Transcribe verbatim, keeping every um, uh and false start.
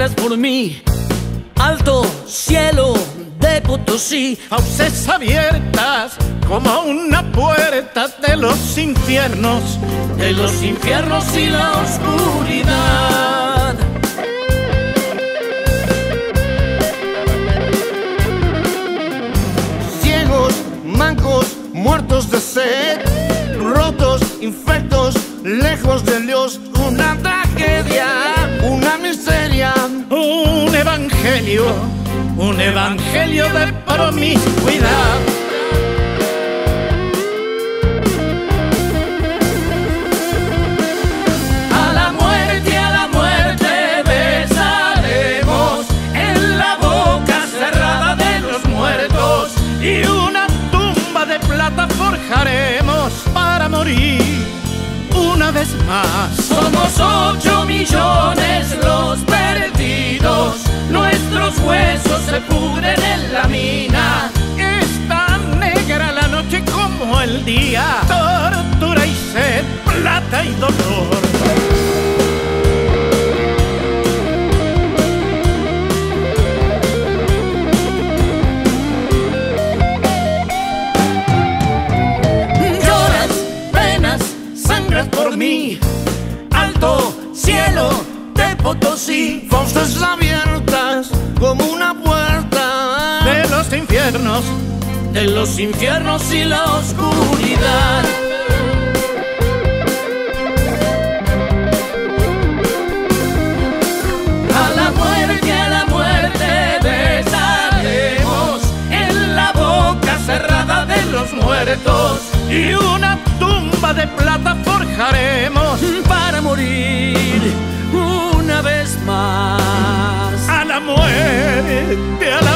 sangras por mí. Alto cielo de Potosí, fauces abiertas como una puerta de los infiernos, de los infiernos y la oscuridad. Ciegos, mancos, muertos de sed, rotos, infectos, lejos de Dios. Una tragedia, una miseria, un evangelio, un evangelio de promiscuidad. A la muerte, a la muerte besaremos en la boca cerrada de los muertos, y una tumba de plata forjaremos para morir una vez más. Somos ocho millones los perdidos, nuestros huesos se pudren en la mina. Es tan negra la noche como el día, tortura y sed, plata y dolor. Por mí, alto cielo de Potosí, fauces abiertas como una puerta de los infiernos, de los infiernos y la oscuridad. A la muerte, a la muerte besaremos en la boca cerrada de los muertos, y una tumba de plata forjaremos para morir una vez más. A la muerte, a la